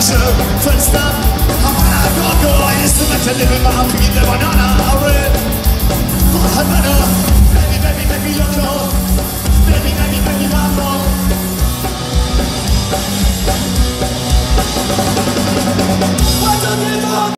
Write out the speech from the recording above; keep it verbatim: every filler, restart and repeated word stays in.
show. First up, Havana, go, go. I used to like to live in my house, give the banana, red. Havana, baby, baby, baby, loco.